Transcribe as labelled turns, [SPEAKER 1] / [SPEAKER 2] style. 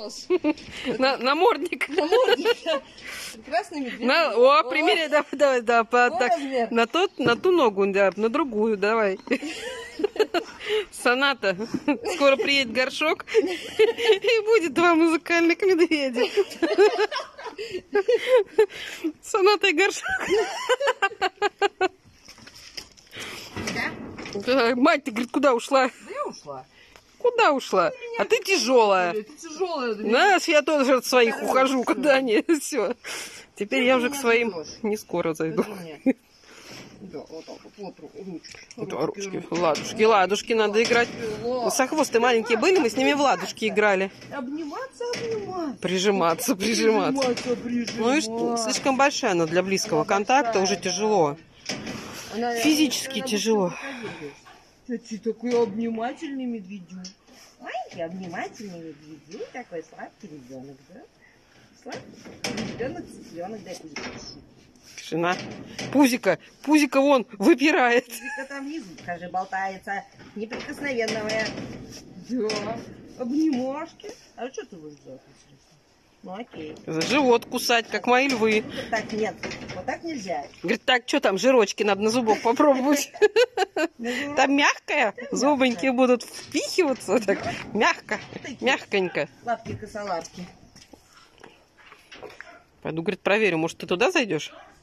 [SPEAKER 1] Намордник.
[SPEAKER 2] Прекрасный медведь.
[SPEAKER 1] О, примеряй, давай, так, на ту ногу, да, на другую, давай. Соната, скоро приедет горшок, и будет два музыкальных медведя. Соната и горшок. Да? Мать, ты, говорит, куда ушла?
[SPEAKER 2] Да я ушла.
[SPEAKER 1] Куда ушла? А ты тяжелая.
[SPEAKER 2] Ты тяжелая.
[SPEAKER 1] Да, я тоже от своих ухожу, когда они. Все. Теперь я уже к своим не скоро зайду.
[SPEAKER 2] Да, вот так вот
[SPEAKER 1] ручки. Ладушки надо играть. Косохвосты маленькие были, мы с ними в ладушки играли.
[SPEAKER 2] Обниматься.
[SPEAKER 1] Прижиматься. Ну и что? Слишком большая она для близкого контакта, уже тяжело. Физически тяжело.
[SPEAKER 2] Ты такой обнимательный медведю. Маленький обнимательный медведю. Такой сладкий ребенок, да? Сладкий ребенок, дай пузико.
[SPEAKER 1] Тишина. Пузика вон выпирает.
[SPEAKER 2] Пузика там внизу, скажи, болтается. Неприкосновенная. Да. Обнимашки. А что ты будешь делать, интересно? Ну окей.
[SPEAKER 1] За живот кусать, как мои львы.
[SPEAKER 2] Так, нет, вот так нельзя.
[SPEAKER 1] Говорит, так, что там, жирочки надо на зубок попробовать. Там мягкая, зубоньки будут впихиваться. Так, мягконько.
[SPEAKER 2] Лапки косолапки.
[SPEAKER 1] Пойду, говорит, проверю, может, ты туда зайдешь?